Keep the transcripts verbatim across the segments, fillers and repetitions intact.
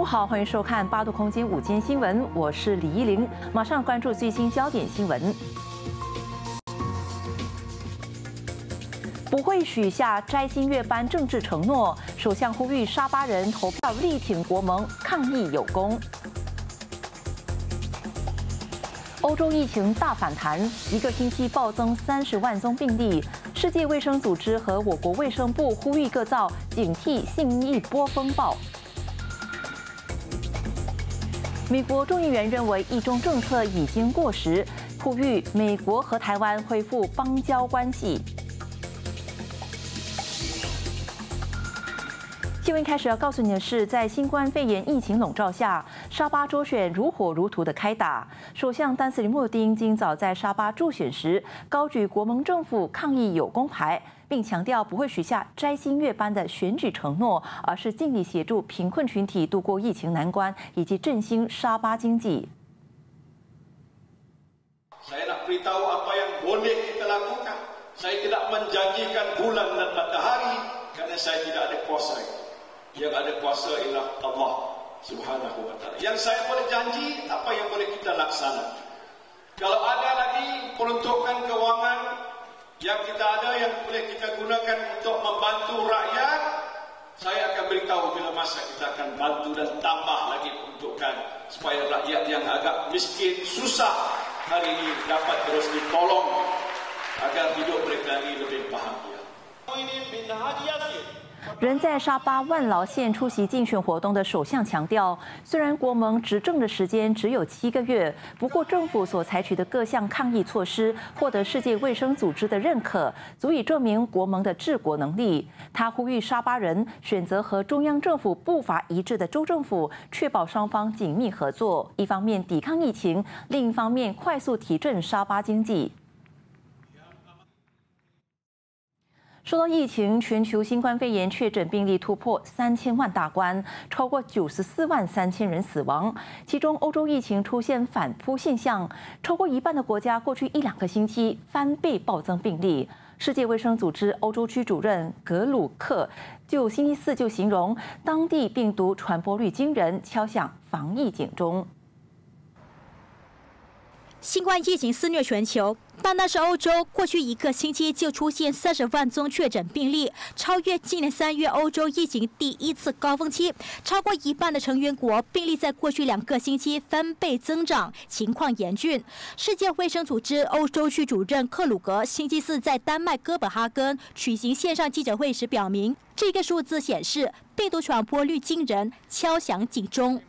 好，欢迎收看八度空间午间新闻，我是李依玲，马上关注最新焦点新闻。不会许下摘星月般政治承诺，首相呼吁沙巴人投票力挺国盟，抗疫有功。欧洲疫情大反弹，一个星期暴增三十万宗病例。世界卫生组织和我国卫生部呼吁各造警惕新一波风暴。美国众议员认为一中政策已经过时，呼吁美国和台湾恢复邦交关系。新闻开始要告诉你的是，在新冠肺炎疫情笼罩下，沙巴州选如火如荼的开打。首相丹斯里莫丁今早在沙巴助选时，高举国盟政府抗疫有功牌，并强调不会许下摘星月般的选举承诺，而是尽力协助贫困群体度过疫情难关，以及振兴沙巴经济。 Saya nak beritahu apa yang boleh kita lakukan. Saya tidak menjanjikan bulan dan matahari kerana saya tidak ada kuasa. Yang ada kuasa ialah Allah Subhanahu Wa Taala. Yang saya boleh janji apa yang boleh kita laksanakan. Kalau ada lagi peruntukan kewangan yang kita ada yang boleh kita gunakan untuk membantu rakyat, saya akan beritahu bila masa kita akan bantu dan tambah lagi peruntukan supaya rakyat yang agak miskin, susah hari ini dapat terus ditolong agar hidup mereka ini lebih bahagia. Ini minta hadiah sih. 人在沙巴万劳县出席竞选活动的首相强调，虽然国盟执政的时间只有七个月，不过政府所采取的各项抗疫措施获得世界卫生组织的认可，足以证明国盟的治国能力。他呼吁沙巴人选择和中央政府步伐一致的州政府，确保双方紧密合作，一方面抵抗疫情，另一方面快速提振沙巴经济。 说到疫情，全球新冠肺炎确诊病例突破三千万大关，超过九十四万三千人死亡。其中，欧洲疫情出现反扑现象，超过一半的国家过去一两个星期翻倍暴增病例。世界卫生组织欧洲区主任格鲁克就星期四就形容，当地病毒传播率惊人，敲响防疫警钟。 新冠疫情肆虐全球，但那是欧洲过去一个星期就出现三十万宗确诊病例，超越今年三月欧洲疫情第一次高峰期。超过一半的成员国病例在过去两个星期翻倍增长，情况严峻。世界卫生组织欧洲区主任克鲁格星期四在丹麦哥本哈根举行线上记者会时表明，这个数字显示病毒传播率惊人，敲响警钟。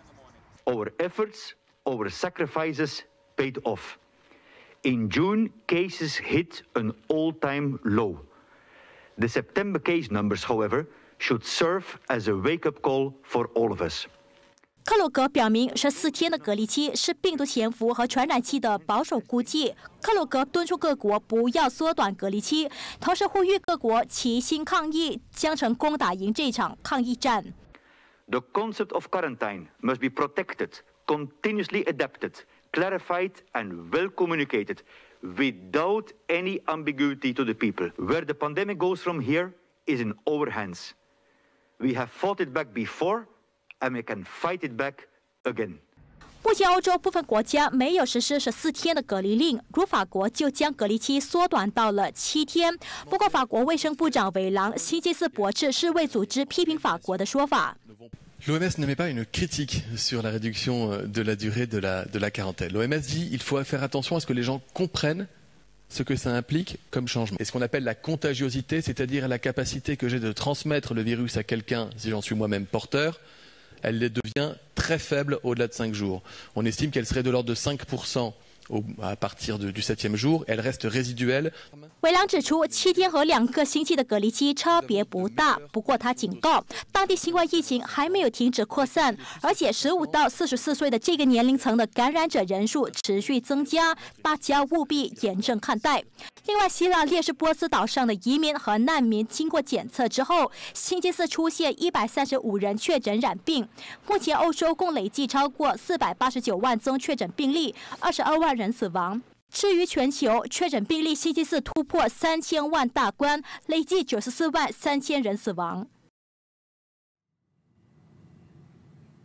Our efforts, our sacrifices. Paid off. In June, cases hit an all-time low. The September case numbers, however, should serve as a wake-up call for all of us. 克鲁格表明，十四天的隔离期是病毒潜伏和传染期的保守估计。克鲁格敦促各国不要缩短隔离期，同时呼吁各国齐心抗疫，将成功打赢这场抗疫战。 The concept of quarantine must be protected, continuously adapted. Clarified and well communicated without any ambiguity to the people. Where the pandemic goes from here is in our hands. We have fought it back before and we can fight it back again. 目前，欧洲部分国家没有实施十四天的隔离令，如法国就将隔离期缩短到了七天。不过，法国卫生部长韦朗星期四驳斥世卫组织批评法国的说法。 L'O M S n'émet pas une critique sur la réduction de la durée de la, de la quarantaine. L'O M S dit qu'il faut faire attention à ce que les gens comprennent ce que ça implique comme changement. Et ce qu'on appelle la contagiosité, c'est-à-dire la capacité que j'ai de transmettre le virus à quelqu'un si j'en suis moi-même porteur, elle devient très faible au-delà de cinq jours. On estime qu'elle serait de l'ordre de cinq pour cent au, à partir de, du septième jour, elle reste résiduelle. 韦朗指出，七天和两个星期的隔离期差别不大。不过他警告，当地新冠疫情还没有停止扩散，而且十五到四十四岁的这个年龄层的感染者人数持续增加，大家务必严正看待。另外，希腊列士波斯岛上的移民和难民经过检测之后，星期四出现一百三十五人确诊染病。目前，欧洲共累计超过四百八十九万宗确诊病例，二十二万人死亡。 至于全球确诊病例，星期四突破三千万大关，累计九十四万三千人死亡。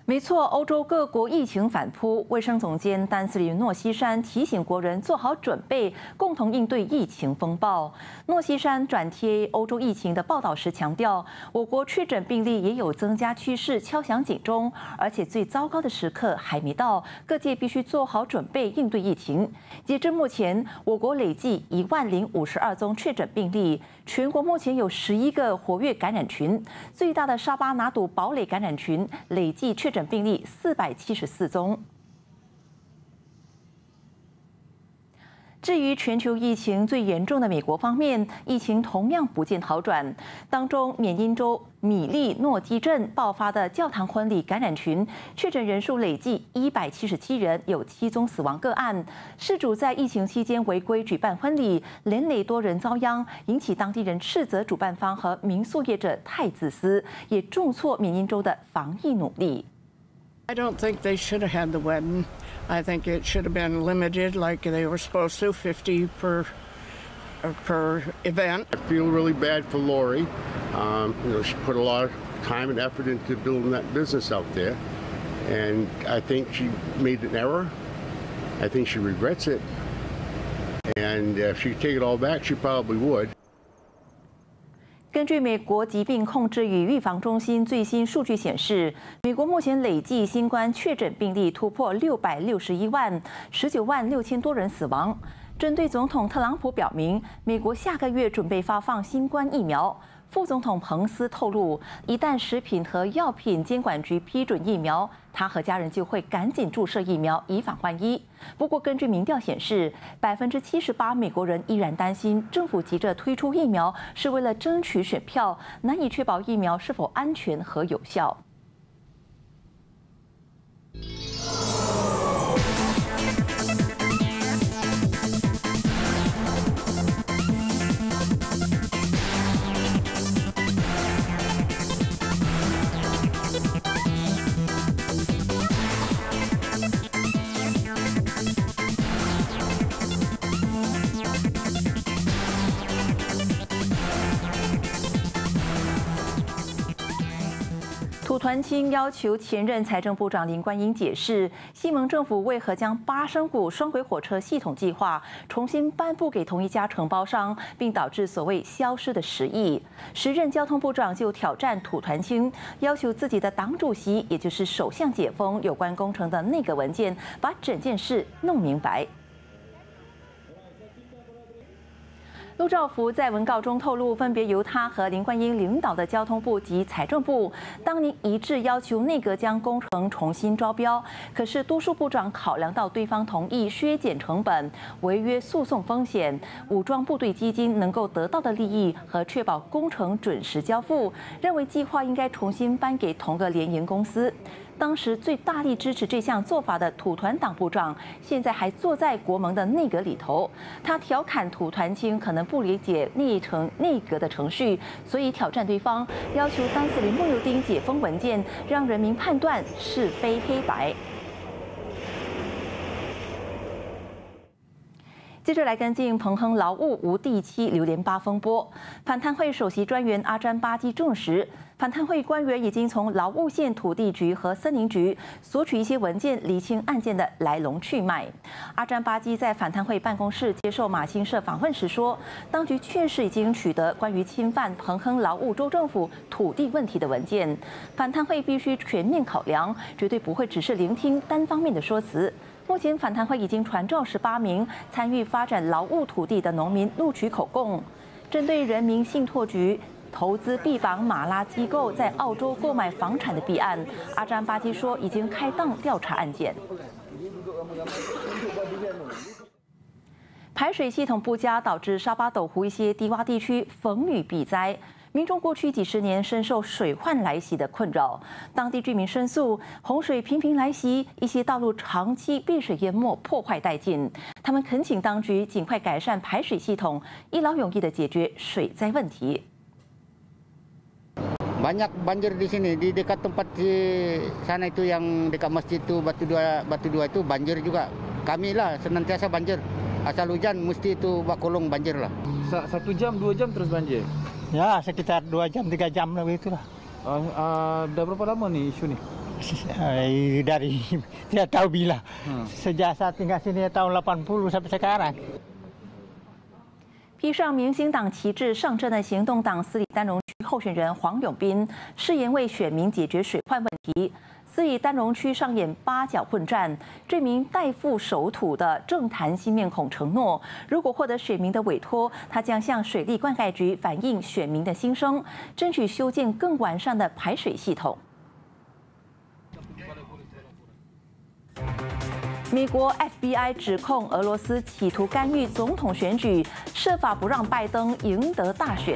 没错，欧洲各国疫情反扑，卫生总监丹斯里诺西山提醒国人做好准备，共同应对疫情风暴。诺西山转贴欧洲疫情的报道时强调，我国确诊病例也有增加趋势，敲响警钟，而且最糟糕的时刻还没到，各界必须做好准备应对疫情。截至目前，我国累计一万零五十二宗确诊病例，全国目前有十一个活跃感染群，最大的沙巴拿督堡垒感染群累计确诊病例四百七十四宗。至于全球疫情最严重的美国方面，疫情同样不见好转。当中，缅因州米利诺基镇爆发的教堂婚礼感染群，确诊人数累计一百七十七人，有七宗死亡个案。事主在疫情期间违规举办婚礼，连累多人遭殃，引起当地人斥责主办方和民宿业者太自私，也重挫缅因州的防疫努力。 I don't think they should have had the wedding. I think it should have been limited like they were supposed to, fifty per per event. I feel really bad for Lori. Um, you know, she put a lot of time and effort into building that business out there, and I think she made an error. I think she regrets it, and if she could take it all back, she probably would. 根据美国疾病控制与预防中心最新数据显示，美国目前累计新冠确诊病例突破六百六十一万，十九万六千多人死亡。针对总统特朗普表明，美国下个月准备发放新冠疫苗。副总统彭斯透露，一旦食品和药品监管局批准疫苗，他和家人就会赶紧注射疫苗，以防万一。不过，根据民调显示，百分之七十八美国人依然担心政府急着推出疫苗是为了争取选票，难以确保疫苗是否安全和有效。土团清要求前任财政部长林冠英解释，西蒙政府为何将八升谷双轨火车系统计划重新颁布给同一家承包商，并导致所谓消失的十亿。时任交通部长就挑战土团清，要求自己的党主席，也就是首相解封有关工程的内阁文件，把整件事弄明白。陆兆福在文告中透露，分别由他和林冠英领导的交通部及财政部当年一致要求内阁将工程重新招标，可是多数部长考量到对方同意削减成本、违约诉讼风险、武装部队基金能够得到的利益和确保工程准时交付，认为计划应该重新颁给同个联营公司。当时最大力支持这项做法的土团党部长，现在还坐在国盟的内阁里头。他调侃土团清可能不理解内程内阁的程序，所以挑战对方，要求丹斯里慕尤丁解封文件，让人民判断是非黑白。接着来跟进彭亨劳务无地契榴莲巴风波。反贪会首席专员阿詹巴基证实，反贪会官员已经从劳务县土地局和森林局索取一些文件，厘清案件的来龙去脉。阿詹巴基在反贪会办公室接受马新社访问时说，当局确实已经取得关于侵犯彭亨劳务州政府土地问题的文件，反贪会必须全面考量，绝对不会只是聆听单方面的说辞。目前反贪会已经传召十八名参与发展劳务土地的农民录取口供。针对人民信托局投资臂膀马拉机构在澳洲购买房产的弊案，阿詹巴基说已经开档调查案件。排水系统不佳导致沙巴斗湖一些低洼地区逢雨必灾。民众过去几十年深受水患来袭的困扰，当地居民申诉，洪水频频来袭，一些道路长期被水淹没，破坏殆尽。他们恳请当局尽快改善排水系统，一劳永逸地解决水灾问题。 Banyak banjir di sini, di dekat tempat di sana itu yang dekat masjid itu batu dua batu dua itu banjir juga. Kami lah senantiasa banjir. Asal hujan mesti itu bak kolong banjir lah. Satu jam dua jam terus banjir. Ya, sekitar dua jam, tiga jam lebih itulah. Uh, uh, dah berapa lama nih isu nih? Dari tidak tahu bila. Sejak saya tinggal sini tahun delapan puluh sampai sekarang. 披上明星党旗帜上阵的行动党司里丹荣区候选人黄永斌，誓言为选民解决水患问题。司里丹荣区上演八角混战，这名代父守土的政坛新面孔承诺，如果获得选民的委托，他将向水利灌溉局反映选民的心声，争取修建更完善的排水系统。 美国 F B I 指控俄罗斯企图干预总统选举，设法不让拜登赢得大选。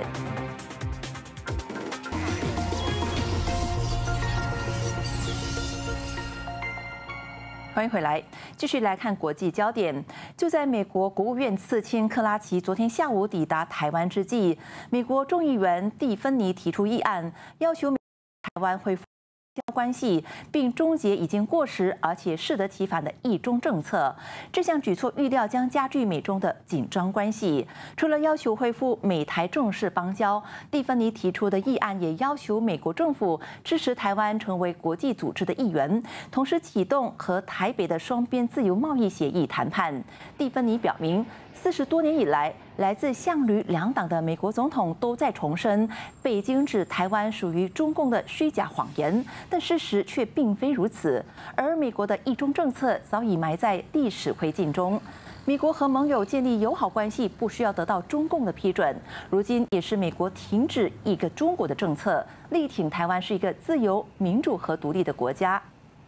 欢迎回来，继续来看国际焦点。就在美国国务院次卿克拉奇昨天下午抵达台湾之际，美国众议员蒂芬妮提出议案，要求台湾恢复 关系，并终结已经过时而且适得其反的一中政策。这项举措预料将加剧美中的紧张关系。除了要求恢复美台正式邦交，蒂芬妮提出的议案也要求美国政府支持台湾成为国际组织的一员，同时启动和台北的双边自由贸易协议谈判。蒂芬妮表明， 四十多年以来，来自象旅两党的美国总统都在重申，北京指台湾属于中共的虚假谎言，但事实却并非如此。而美国的一中政策早已埋在历史灰烬中。美国和盟友建立友好关系不需要得到中共的批准，如今也是美国停止一个中国的政策，力挺台湾是一个自由、民主和独立的国家。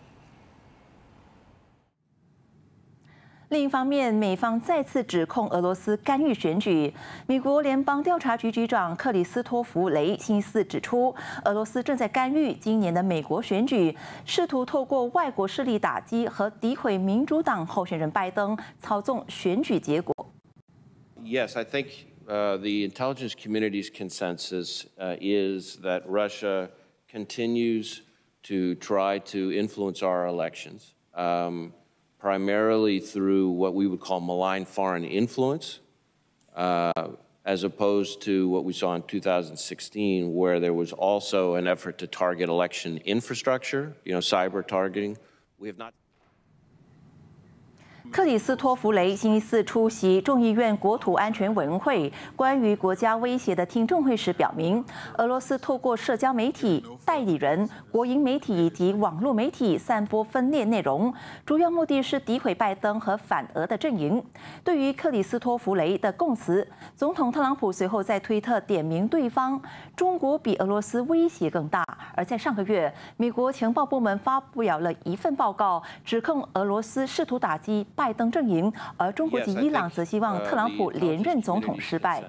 另一方面，美方再次指控俄罗斯干预选举。美国联邦调查局局长克里斯托弗雷星期四指出，俄罗斯正在干预今年的美国选举，试图透过外国势力打击和诋毁民主党候选人拜登，操纵选举结果。 Yes, I think uh, the intelligence community's consensus uh, is that Russia continues to try to influence our elections. Um, primarily through what we would call malign foreign influence, uh, as opposed to what we saw in two thousand sixteen, where there was also an effort to target election infrastructure, you know, cyber targeting. We have not. 克里斯托弗雷星期四出席众议院国土安全委员会关于国家威胁的听证会时表明，俄罗斯透过社交媒体、代理人、国营媒体以及网络媒体散播分裂内容，主要目的是诋毁拜登和反俄的阵营。对于克里斯托弗雷的供词，总统特朗普随后在推特点名对方，中国比俄罗斯威胁更大。而在上个月，美国情报部门发布了一份报告，指控俄罗斯试图打击 拜登阵营，而中国及伊朗则希望特朗普连任总统失败。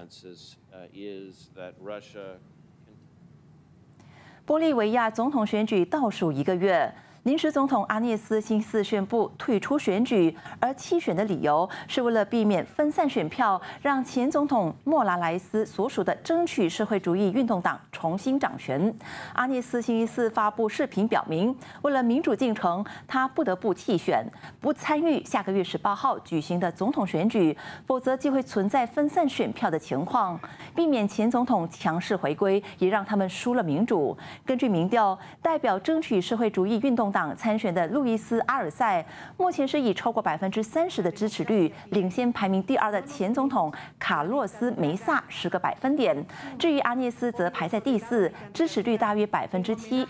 玻利维亚总统选举倒数一个月。 临时总统阿涅斯星期四宣布退出选举，而弃选的理由是为了避免分散选票，让前总统莫拉莱斯所属的争取社会主义运动党重新掌权。阿涅斯星期四发布视频表明，为了民主进程，他不得不弃选，不参与下个月十八号举行的总统选举，否则就会存在分散选票的情况。避免前总统强势回归，也让他们输了民主。根据民调，代表争取社会主义运动 党参选的路易斯·阿尔塞，目前是以超过百分之三十的支持率领先排名第二的前总统卡洛斯·梅萨十个百分点。至于阿涅斯则排在第四，支持率大约百分之七。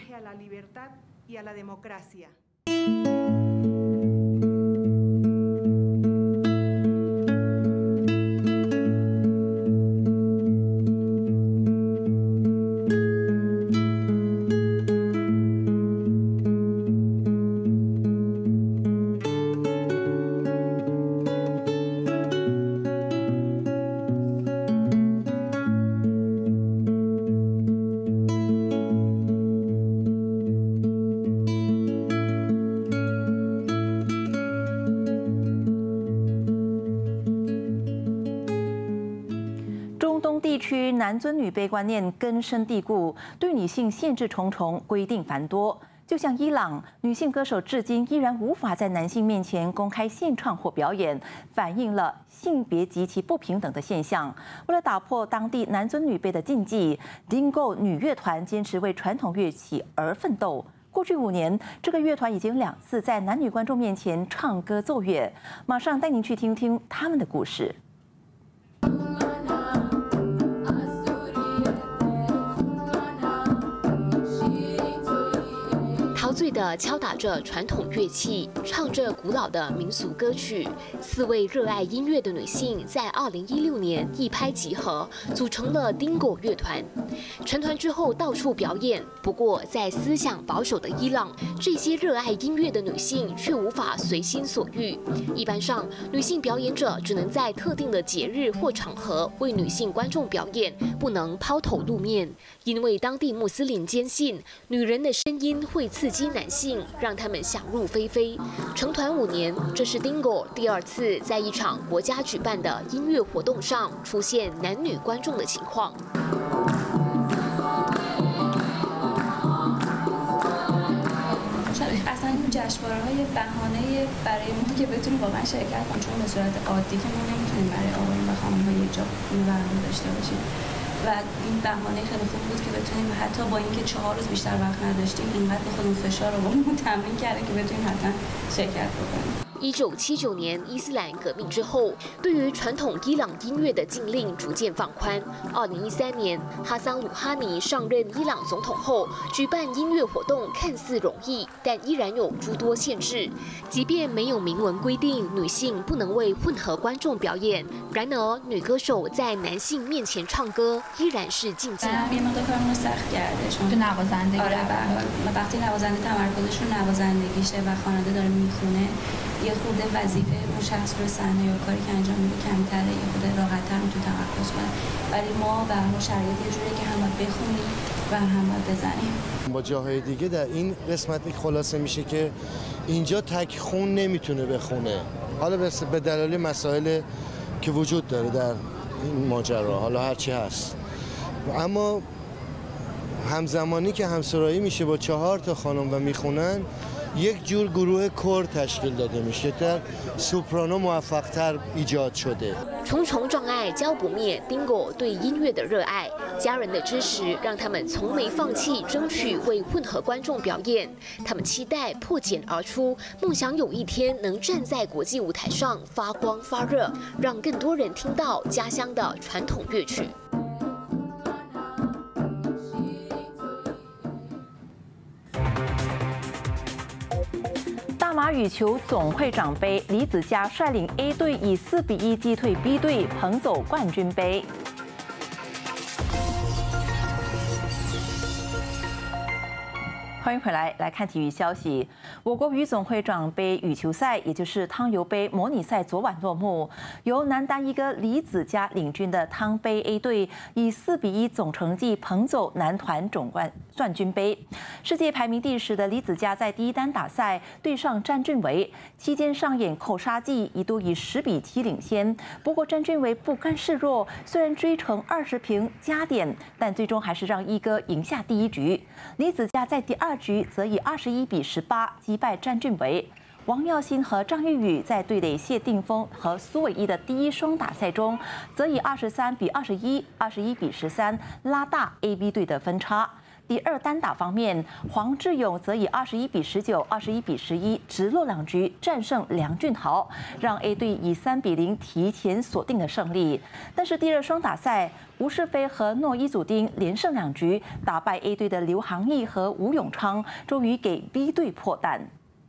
地区男尊女卑观念根深蒂固，对女性限制重重，规定繁多。就像伊朗，女性歌手至今依然无法在男性面前公开献唱或表演，反映了性别极其不平等的现象。为了打破当地男尊女卑的禁忌 ，Dingo 女乐团坚持为传统乐器而奋斗。 过去五年，这个乐团已经两次在男女观众面前唱歌奏乐。马上带您去听听他们的故事。 陶醉地敲打着传统乐器，唱着古老的民俗歌曲。四位热爱音乐的女性在二零一六年一拍即合，组成了 Dingo 乐团。成团之后到处表演。不过，在思想保守的伊朗，这些热爱音乐的女性却无法随心所欲。一般上，女性表演者只能在特定的节日或场合为女性观众表演，不能抛头露面，因为当地穆斯林坚信女人的声音会刺激 男性，让他们想入非非。成团五年，这是 Dingo 第二次在一场国家举办的音乐活动上出现男女观众的情况。 اصلا این جشنواره‌های بهانه برای ما که بتونیم واقعا شرکت کنیم چون به صورت عادی که ما نمیتونیم برای آقایون و خانم‌ها یک جا برنامه داشته باشیم و این بهانه خیلی خوب بود که بتونیم حتی با اینکه چهار روز بیشتر وقت نداشتیم اینقدر به خودمون فشار آوردیم تمرین کردیم که بتونیم حتما شرکت بکنیم. 一九七九年伊斯兰革命之后，对于传统伊朗音乐的禁令逐渐放宽。二零一三年，哈桑鲁哈尼上任伊朗总统后，举办音乐活动看似容易，但依然有诸多限制。即便没有明文规定女性不能为混合观众表演，然而女歌手在男性面前唱歌依然是禁忌。 تو نوازندگی آره وقتی نوازنده تمرکزش رو نوازندگیشه و خواننده داره میخونه یه خود وظیفه اون شخص رو صحنه یا کاری که انجام میده کمتره یه خود راحت‌تر میتونه تمرکز کنه ولی ما به هر شرایط یه جوریه که هم باید بخونیم و هم باید بزنیم. با جاهای دیگه در این قسمت خلاصه میشه که اینجا تک خون نمیتونه بخونه. حالا به دلایل مسائل که وجود داره در این ماجرا حالا هر چی هست. اما همزمانی که همسرایی میشه با چهار تا خانم و میخونن یک جور گروه کور تشکیل داده میشه در سوپرانو موفق‌تر ایجاد شده. 重重障碍浇不灭 Dingo 对音乐的热爱，家人的支持让他们从没放弃争取为混合观众表演。他们期待破茧而出，梦想有一天能站在国际舞台上发光发热，让更多人听到家乡的传统乐曲。 大马羽球总会长杯，李梓嘉率领 A 队以四比一击退 B 队，捧走冠军杯。欢迎回来，来看体育消息。我国羽总会长杯羽球赛，也就是汤尤杯模拟赛，昨晚落幕。由男单一哥李梓嘉领军的汤杯 A 队以四比一总成绩捧走男团总冠冠军杯。世界排名第十的李梓嘉在第一单打赛对上詹俊维，期间上演扣杀技，一度以十比七领先。不过詹俊维不甘示弱，虽然追成二十平加点，但最终还是让一哥赢下第一局。李梓嘉在第二 局则以二十一比十八击败詹俊维。王耀新和张玉宇在对垒谢定峰和苏伟一的第一双打赛中，则以二十三比二十一、二十一比十三拉大 A B 队的分差。第二单打方面，黄志勇则以二十一比十九、二十一比十一直落两局战胜梁俊豪，让 A 队以三比零提前锁定了胜利。但是第二双打赛，吴世飞和诺伊祖丁连胜两局，打败 A 队的刘航毅和吴永昌，终于给 B 队破蛋。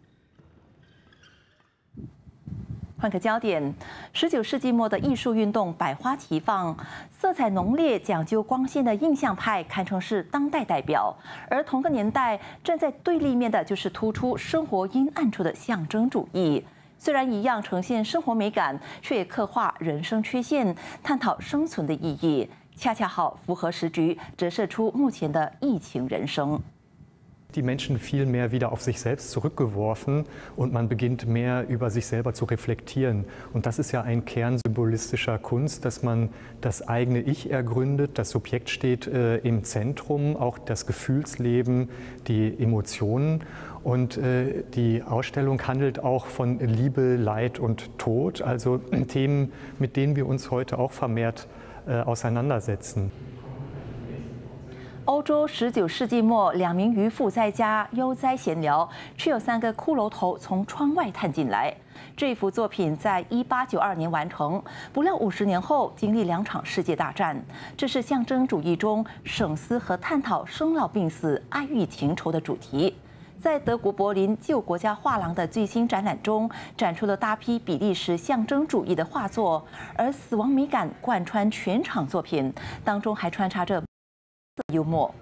换个焦点，十九世纪末的艺术运动百花齐放，色彩浓烈、讲究光线的印象派堪称是当代代表。而同个年代站在对立面的就是突出生活阴暗处的象征主义。虽然一样呈现生活美感，却也刻画人生缺陷，探讨生存的意义，恰恰好符合时局，折射出目前的疫情人生。 Die Menschen viel mehr wieder auf sich selbst zurückgeworfen und man beginnt mehr über sich selber zu reflektieren. Und das ist ja ein Kern symbolistischer Kunst, dass man das eigene Ich ergründet, das Subjekt steht äh, im Zentrum, auch das Gefühlsleben, die Emotionen. Und äh, die Ausstellung handelt auch von Liebe, Leid und Tod, also Themen, mit denen wir uns heute auch vermehrt äh, auseinandersetzen. 欧洲十九世纪末，两名渔夫在家悠哉闲聊，却有三个骷髅头从窗外探进来。这幅作品在一八九二年完成，不料五十年后经历两场世界大战。这是象征主义中省思和探讨生老病死、爱欲情仇的主题。在德国柏林旧国家画廊的最新展览中，展出了大批比利时象征主义的画作，而死亡美感贯穿全场作品，当中还穿插着幽默。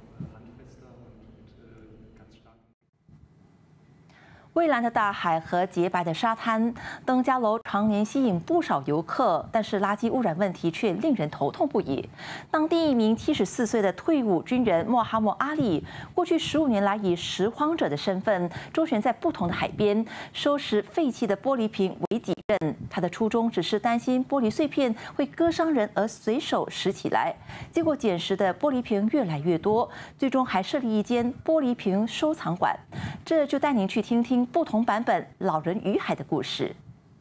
蔚蓝的大海和洁白的沙滩，登嘉楼常年吸引不少游客，但是垃圾污染问题却令人头痛不已。当地一名七十四岁的退伍军人莫哈默阿里，过去十五年来以拾荒者的身份周旋在不同的海边，收拾废弃的玻璃瓶为己任。他的初衷只是担心玻璃碎片会割伤人而随手拾起来，结果捡拾的玻璃瓶越来越多，最终还设立一间玻璃瓶收藏馆。这就带您去听听不同版本《老人与海》的故事。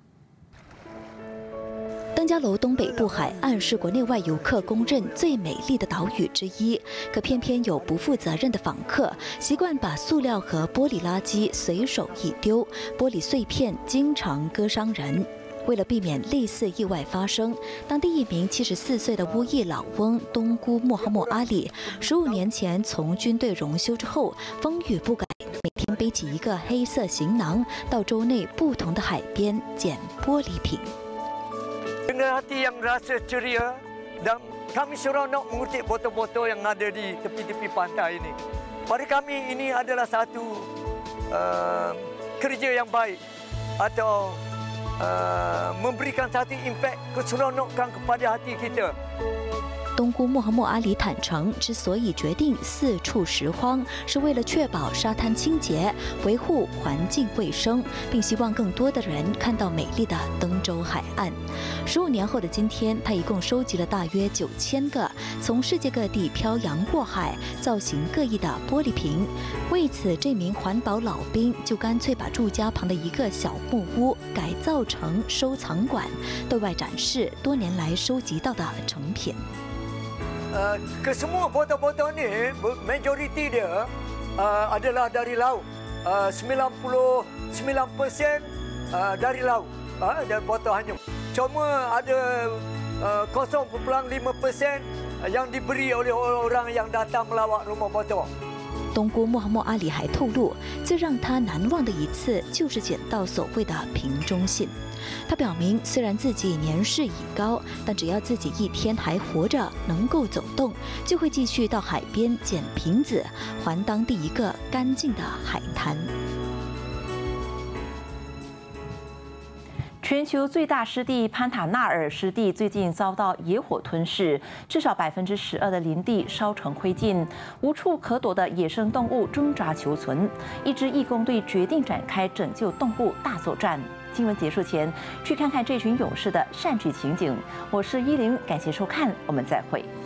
登嘉楼东北部海岸是国内外游客公认最美丽的岛屿之一，可偏偏有不负责任的访客习惯把塑料和玻璃垃圾随手一丢，玻璃碎片经常割伤人。为了避免类似意外发生，当地一名七十四岁的乌裔老翁东姑莫哈默阿里，十五年前从军队荣休之后，风雨不改，每天背起一个黑色行囊，到州内不同的海边捡玻璃瓶。 Dengan hati yang rasa ceria dan kami seronok mengutip botol-botol yang ada di tepi-tepi pantai ini. Pada kami ini adalah satu uh, kerja yang baik atau uh, memberikan satu impact keseronokan kepada hati kita. 东姑莫哈默阿里坦诚，之所以决定四处拾荒，是为了确保沙滩清洁，维护环境卫生，并希望更多的人看到美丽的登州海岸。十五年后的今天，他一共收集了大约九千个从世界各地漂洋过海、造型各异的玻璃瓶。为此，这名环保老兵就干脆把住家旁的一个小木屋改造成收藏馆，对外展示多年来收集到的成品。 Uh, kesemua botol-botol ni majoriti dia uh, adalah dari laut. Uh, sembilan puluh sembilan peratus uh, dari laut uh, dan botol hanyut. Cuma ada uh, kosong perpuluhan lima peratus yang diberi oleh orang yang datang melawat rumah botol. 东姑莫哈默阿里还透露，最让他难忘的一次就是捡到所谓的瓶中信。他表明，虽然自己年事已高，但只要自己一天还活着，能够走动，就会继续到海边捡瓶子，还当地一个干净的海滩。 全球最大湿地潘塔纳尔湿地最近遭到野火吞噬，至少百分之十二的林地烧成灰烬，无处可躲的野生动物挣扎求存。一支义工队决定展开拯救动物大作战。新闻结束前，去看看这群勇士的善举情景。我是依林，感谢收看，我们再会。